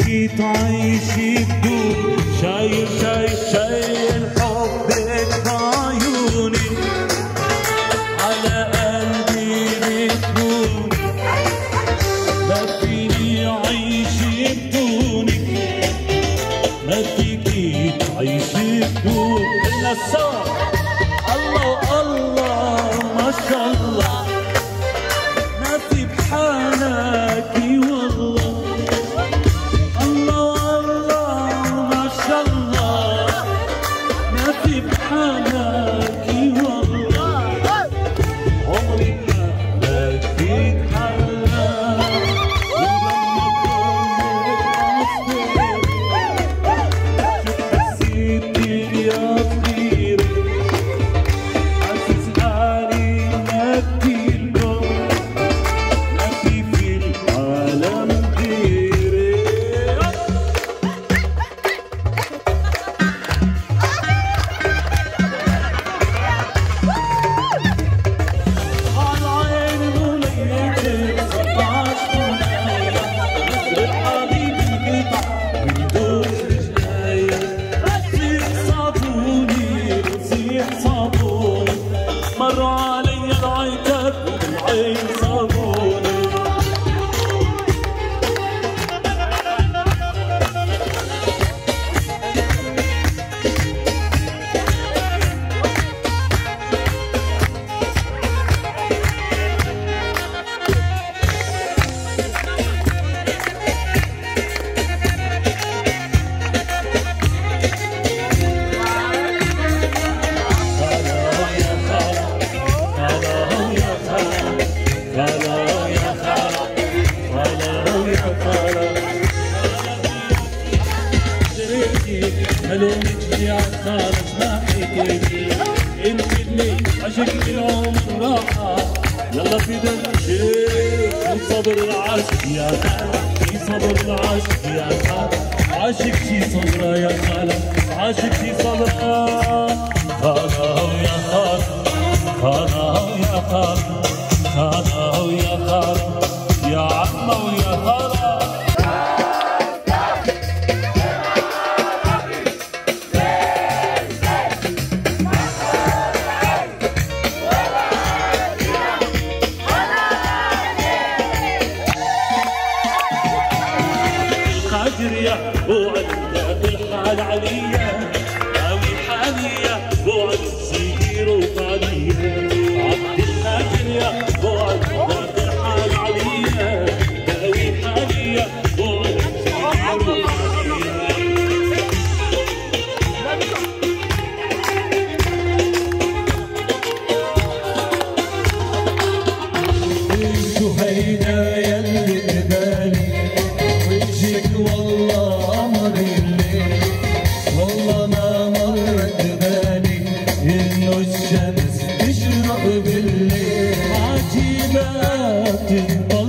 فيكي تعيشي بدون شايل شايل شايل حبك بعيوني على قلبي بتهوني ما فيني أعيش بدونك ما فيكي تعيشي بدون إلا سوا الله الله ما شاء الله ما في بحالك والله الله الله ما شاء الله ما في بحالك والله عمري ما لقيت حالك ولما كنت قصدك حسيتي يا صغيرة حاسس حالي ما بتلقى ما في العالم غيرك عالعين وليتك 16 ونايا نزرق حبيبي القطع بدوش رجليا بصيح صابوني بصيح صابوني مر علي العتاب والعين صابوني ملومك يا خالص ما حكيتي انت اللي عشقت العمر راحة يلا في دمشق في صبر العشق يا خالة في صبر العشق يا خالة عاشق شي صبرا يا خالة عاشق شي صبرا خالة يا خالة خالة يا خالة خالة يا خالة يا عمة ويا خالة يا بوعدنا بالحال عليا قوي حاليا بوعد صغير وطالية عبد القادر يا بوعدنا بالحال عليا قوي حاليا بوعد صغير وطالية سهينا يلي قبالي وجهك والله قمر الليل والله ما مرت بالي انه الشمس تشرق بالليل عجيبات